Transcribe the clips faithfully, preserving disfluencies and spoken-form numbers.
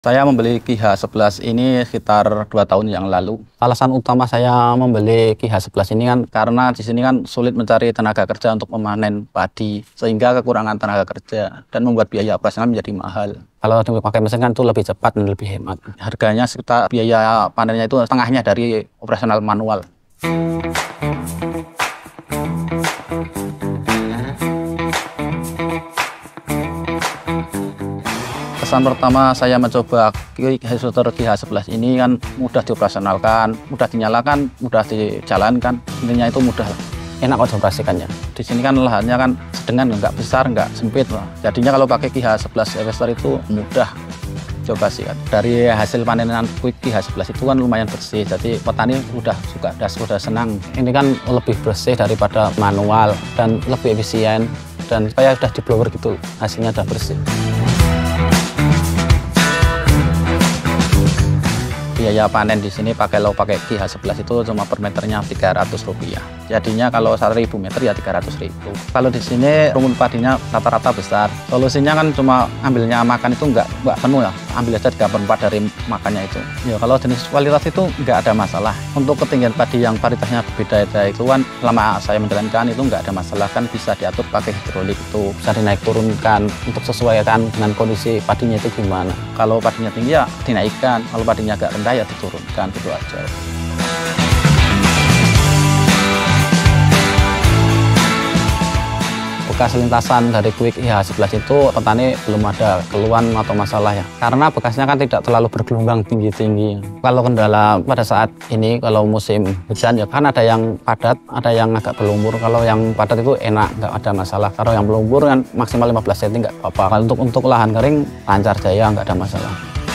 Saya membeli Q H sebelas ini sekitar dua tahun yang lalu. Alasan utama saya membeli Q H sebelas ini kan Karena di sini kan sulit mencari tenaga kerja untuk memanen padi, sehingga kekurangan tenaga kerja dan membuat biaya operasional menjadi mahal. kalau dipakai mesin kan itu lebih cepat dan lebih hemat. Harganya sekitar biaya panennya itu setengahnya dari operasional manual. Kesan pertama saya mencoba Quick Extruder Q H sebelas ini kan mudah dioperasionalkan, mudah dinyalakan, mudah dijalankan, intinya itu mudah. Enak kok dioperasikannya. Di sini kan lahannya kan sedengan, nggak besar, nggak sempit lah. Jadinya kalau pakai Q H sebelas Harvester itu mudah dioperasikan. Dari hasil panenan Quick Q H sebelas itu kan lumayan bersih, jadi petani udah suka, das udah senang. Ini kan lebih bersih daripada manual dan lebih efisien, dan kayak udah di blower gitu, hasilnya udah bersih. Biaya panen di sini pakai lo pakai Q H sebelas itu cuma per meternya tiga ratus rupiah. Jadinya kalau seribu meter ya tiga ratus ribu. Kalau di sini rumput padinya rata-rata besar. Solusinya kan cuma ambilnya makan itu nggak nggak penuh ya. Ambil aja tiga per empat dari makannya itu. Ya kalau jenis kualitas itu nggak ada masalah. Untuk ketinggian padi yang varietasnya berbeda itu kan selama saya menjalankan itu nggak ada masalah, kan bisa diatur pakai hidrolik itu. Bisa dinaik turunkan untuk sesuaikan dengan kondisi padinya itu gimana. Kalau padinya tinggi ya dinaikkan, kalau padinya agak rendah ya diturunkan, gitu aja. Bekas lintasan dari Quick Q H sebelas itu petani belum ada keluhan atau masalah ya, karena bekasnya kan tidak terlalu bergelombang tinggi-tinggi. Kalau kendala pada saat ini kalau musim hujan ya kan ada yang padat, ada yang agak berlumpur. Kalau yang padat itu enak, nggak ada masalah. Kalau yang berlumpur kan maksimal lima belas sentimeter nggak apa-apa. Kalau untuk untuk lahan kering lancar jaya, nggak ada masalah.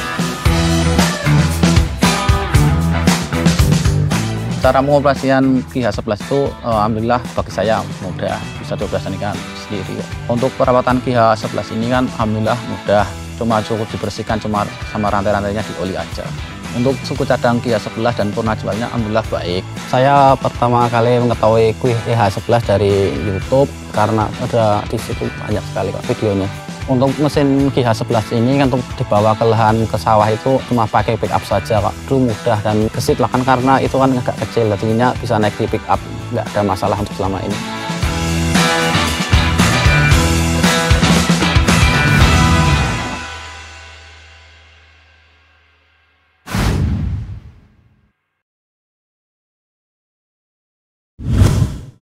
Cara mengoperasikan Q H sebelas itu eh, alhamdulillah bagi saya mudah, bisa dioperasikan sendiri. Untuk perawatan Q H sebelas ini kan alhamdulillah mudah, cuma cukup dibersihkan cuma sama rantai-rantainya dioli aja. Untuk suku cadang Q H sebelas dan purna jualnya alhamdulillah baik. Saya pertama kali mengetahui Quick Q H sebelas dari YouTube karena ada di situ banyak sekali kok videonya. Untuk mesin Q H sebelas ini kan untuk dibawa ke lahan ke sawah itu cuma pakai pick up saja Pak. Itu mudah dan gesit lah kan, karena itu kan agak kecil, jadinya bisa naik di pick up, nggak ada masalah untuk selama ini.